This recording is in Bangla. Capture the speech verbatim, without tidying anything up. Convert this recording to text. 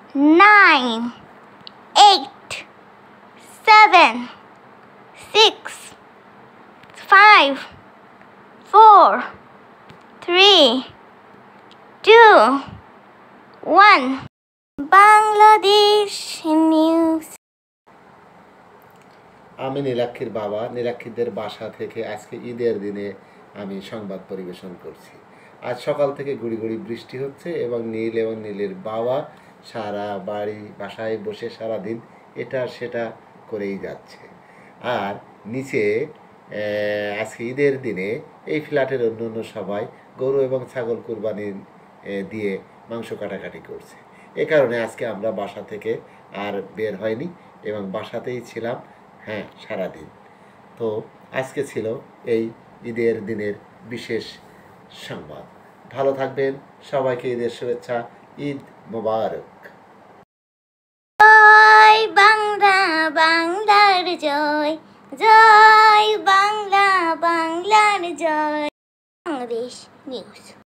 nine, eight, seven, six, five, four, three, two, one. Bangladesh News. আমি নীলাক্ষীর বাবা। নীলাক্ষীদের বাসা থেকে আজকে ঈদের দিনে আমি সংবাদ পরিবেশন করছি। আজ সকাল থেকে গুড়ি গুড়ি বৃষ্টি হচ্ছে এবং নীল এবং নীলের বাবা সারা বাড়ি বাসায় বসে সারাদিন এটা সেটা করেই যাচ্ছে। আর নিচে আজকে ঈদের দিনে এই ফ্ল্যাটের অন্য অন্য সবাই গরু এবং ছাগল কুরবানি দিয়ে মাংস কাটাকাটি করছে। এ কারণে আজকে আমরা বাসা থেকে আর বের হয়নি এবং বাসাতেই ছিলাম হ্যাঁ সারাদিন। তো আজকে ছিল এই ঈদের দিনের বিশেষ সংবাদ। ভালো থাকবেন, সবাইকে ঈদের শুভেচ্ছা। ঈদ মোবারক। জয় বাংলা, বাংলার জয়, জয় বাংলা, বাংলার জয়। বাংলাদেশ নিউজ।